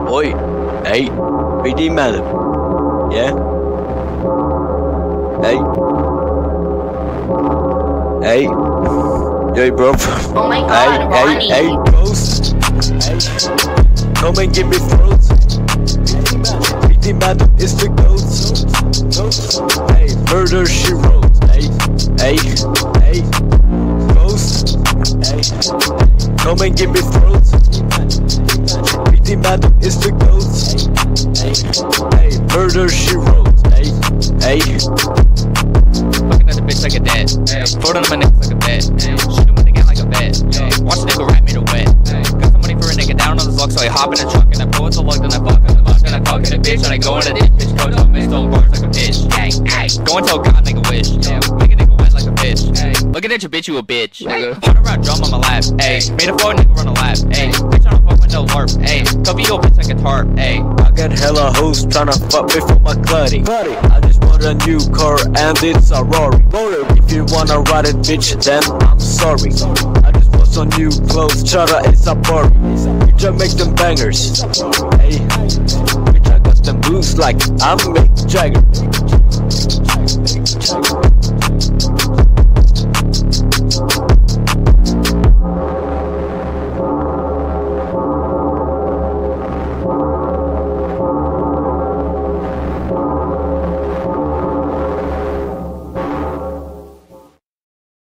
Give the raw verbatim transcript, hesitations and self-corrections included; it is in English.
Oi, hey, BIGDMANDEM, yeah, hey, hey, yo bro, oh my god, hey, Ronnie. hey, hey, post, hey, come and give me throat. BIGDMANDEM is the goat. Hey, murder she wrote. Hey, hey, hey, post, hey, come and give me throat. BIGDMANDEM is the goat. Hey, hey, murder she wrote. Hey, hey. Looking at the bitch like a dad. Floating on my niggas like a bed. Shoot him in the gun like a bed. Watch a nigga rap me to wet. Got some money for a nigga down on the block, so I hop in the truck and I pull it the lug, then I fuck in the box, then I fuck in the bitch, and I go in the ditch, bitch, go to a miss, throwing bars like a bitch. Go and tell God, nigga wish. Make a nigga wet like a bitch. Looking at your bitch, you a bitch. Hundred round drum on my lap. Ayy, made a four nigga run a lap. Ayy, bitch on a fuck with no larp. Ayy, cover your bitch like a tarp. Ayy, I got hella hoes tryna fuck me for my clutty. I just want a new car and it's a Rory. If you wanna ride it, bitch, then I'm sorry. I just want some new clothes, chara, it's a party. Bitch, I make them bangers. Hey, bitch, I got them moves like I'm Mick Jagger.